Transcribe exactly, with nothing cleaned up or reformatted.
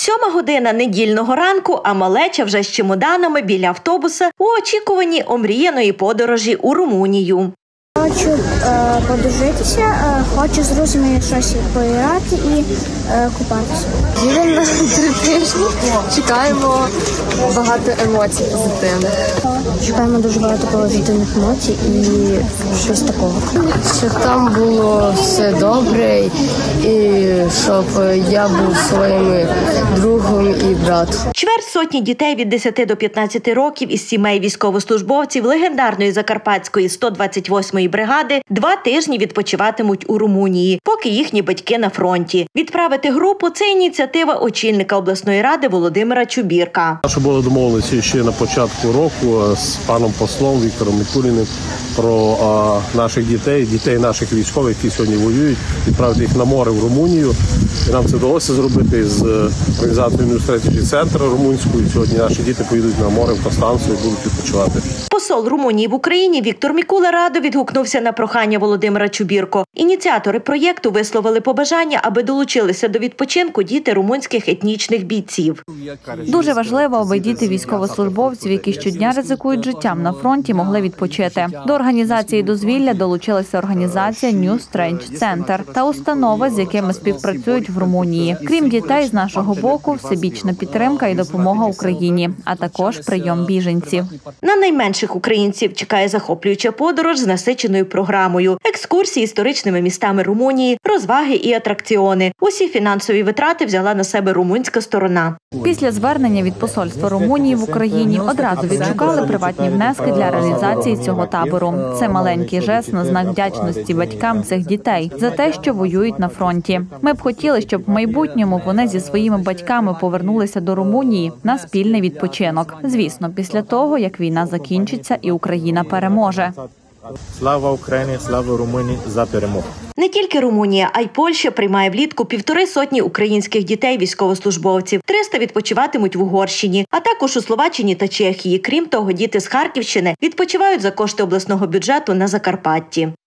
Сьома година недільного ранку, а малеча вже з чемоданами біля автобуса у очікуванні омріяної подорожі у Румунію. Хочу е, подружитися, е, хочу з друзями щось пограти і е, купатися. Їдемо на три тижні, чекаємо багато емоцій позитивних. Чекаємо дуже багато позитивних емоцій і щось такого. Щоб там було все добре і щоб я був своїм другом і братом. Чверть сотні дітей від десяти до п'ятнадцяти років із сімей військовослужбовців легендарної Закарпатської сто двадцять восьмої бригади два тижні відпочиватимуть у Румунії, поки їхні батьки на фронті. Відправити групу – це ініціатива очільника обласної ради Володимира Чубірка. Наша була домовленість ще на початку року з паном послом Віктором Микуліним про а, наших дітей, дітей наших військових, які сьогодні воюють, відправити їх на море в Румунію. І нам це вдалося зробити з організацією Strategy Center румунською. Сьогодні наші діти поїдуть на море в Констанцію і будуть відпочивати. Посол Румунії в Україні Віктор Мікула радо відгукнувся на прохання Володимира Чубірко. Ініціатори проєкту висловили побажання, аби долучилися до відпочинку діти румунських етнічних бійців. Дуже важливо, аби діти військовослужбовців, які щодня ризикують життям на фронті, могли відпочити. До організації дозвілля долучилася організація New Strange Center та установи, з якими співпрацюють в Румунії. Крім дітей, з нашого боку, всебічна підтримка і допомога Україні, а також прийом біженців. На найменших українців чекає захоплююча подорож з насиченою програмою, екскурсії історичними містами Румунії, розваги і атракціони. Усі фінансові витрати взяла на себе румунська сторона. Після звернення від посольства Румунії в Україні одразу відшукали приватні внески для реалізації цього табору. Це маленький жест на знак вдячності батькам цих дітей за те, що воюють на фронті. Ми б хотіли, щоб в майбутньому вони зі своїми батьками повернулися до Румунії на спільний відпочинок. Звісно, після того, як війна закінчиться і Україна переможе. Слава Україні, слава Румунії, за перемогу! Не тільки Румунія, а й Польща приймає влітку півтори сотні українських дітей-військовослужбовців. триста відпочиватимуть в Угорщині, а також у Словаччині та Чехії. Крім того, діти з Харківщини відпочивають за кошти обласного бюджету на Закарпатті.